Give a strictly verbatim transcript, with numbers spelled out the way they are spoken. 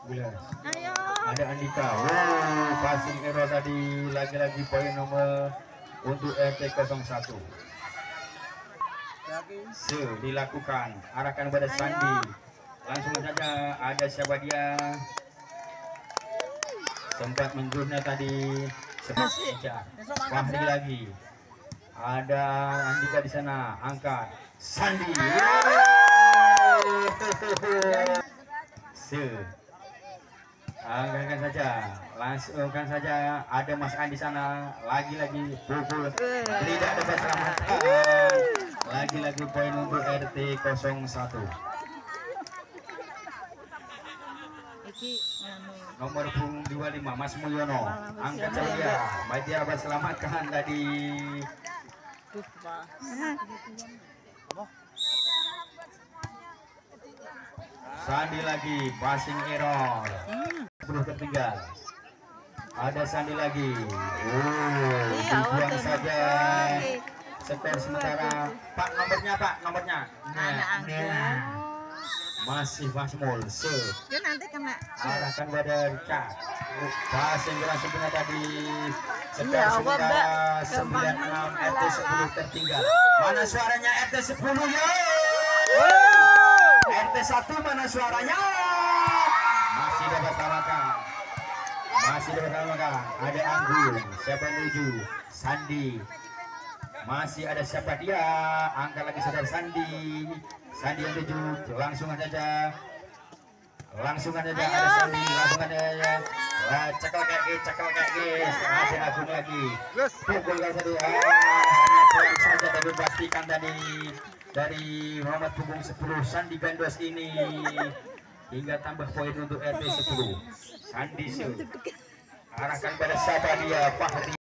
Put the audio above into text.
Ayo. Ada Andika. Wow, passing error tadi, lagi-lagi poin nomor untuk R T nol satu. Se dilakukan, arahkan pada Sandi. Langsung saja ada siapa dia? Sempat menjurnya tadi, sempat kejar. Fahri lagi. Ada Andika di sana, angkat. Sandi. Se angkatkan saja, langsungkan saja. Ada Mas Andi sana, lagi-lagi pukul, tidak dapat selamatkan. Lagi-lagi poin untuk R T nol satu. Nomor punggung dua puluh lima Mas Mulyono, angkat saja. Baik dia dapat selamatkan tadi. Sandi lagi, passing error. sepuluh tertinggal. Ada Sandi lagi. Oh, dibuang saja. Skor sementara. Pak, nomornya Pak, nomornya. Nah, nah. Masih Masmul. Se. Nanti kena. Arahkan pada Richard. Passing keras sebenarnya tadi. Skor Iya, sementara sembilan puluh enam, R T sepuluh tertinggal. Mana suaranya R T sepuluh ya? R T satu mana suaranya? Masih dapat selamatkan. Masih dapat selamatkan. Ada Anggun, siapa tujuh? Sandi. Masih ada siapa dia? Angkat lagi saudara Sandi. Sandi yang tujuh. Langsung saja. Langsung saja ada Sandi. Langsung saja. Lah, cekal kaki, cekal kaki. Ada Agung lagi. Pukul kali tadi. Ah, hanya kurang saja tapi pastikan tadi dari Muhammad punggung sepuluh Sandi Gandos ini hingga tambah poin untuk R T sepuluh. Sandi Su arahkan pada siapa dia? Fahri.